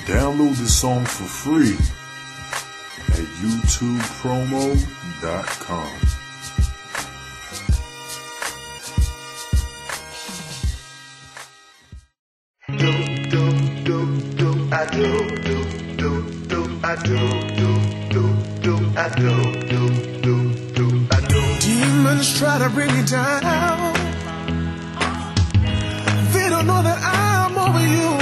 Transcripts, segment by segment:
Download the song for free at youtubepromo.com. Demons try to bring me down. They don't know that I'm over you.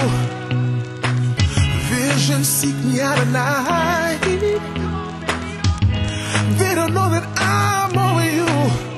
Visions seek me out at night. They don't know that I'm over you.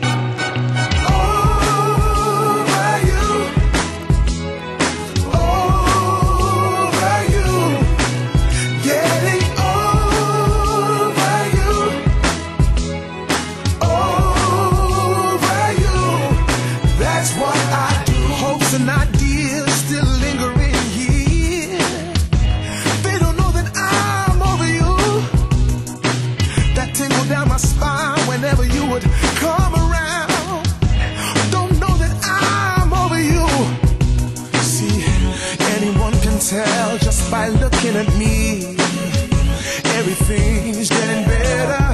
And ideas still lingering here. They don't know that I'm over you. That tingle down my spine whenever you would come around. Don't know that I'm over you. See, anyone can tell just by looking at me. Everything's getting better.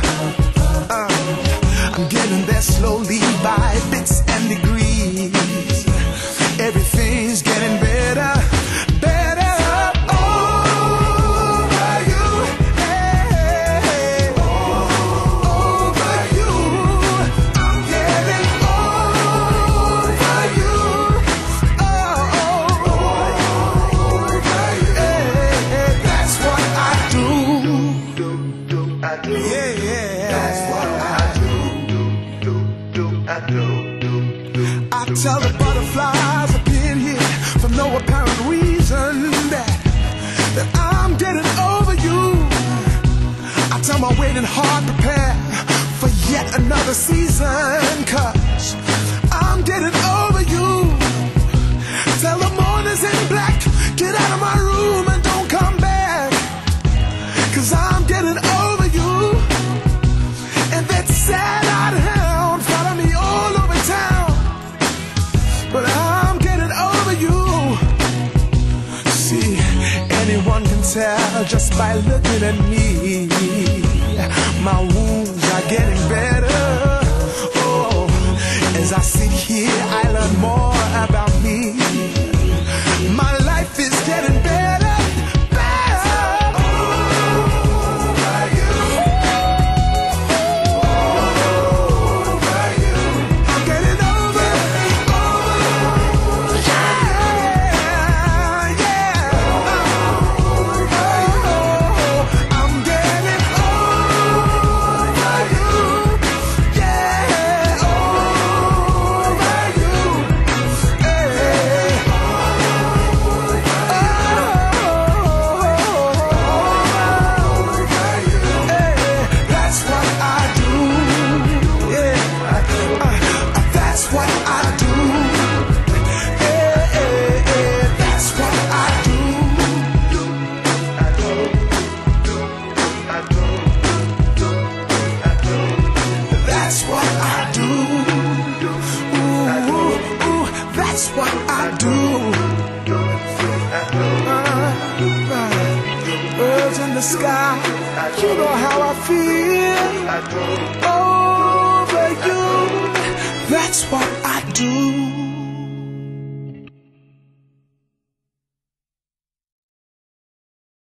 I'm getting there slowly by bits and degrees. Everything's getting better, better over you, hey, over you. I'm getting over you, over you. Hey, that's what I do. Yeah, that's what I tell the butterflies for no apparent reason that I'm getting over you. I tell my waiting heart, prepare for yet another season, 'cause I'm getting over you. Tell the mourners in black, get out of my room and don't come back, 'cause I'm getting over you. And that sad-eyed hound follow me all over town, but I'm getting over you. See, anyone can tell just by looking at me. My wounds are getting better. Oh, as I sit here, I learn more about me. My life is getting better. That's what I do. Birds in the sky, you know how I feel. Over you, that's what I do.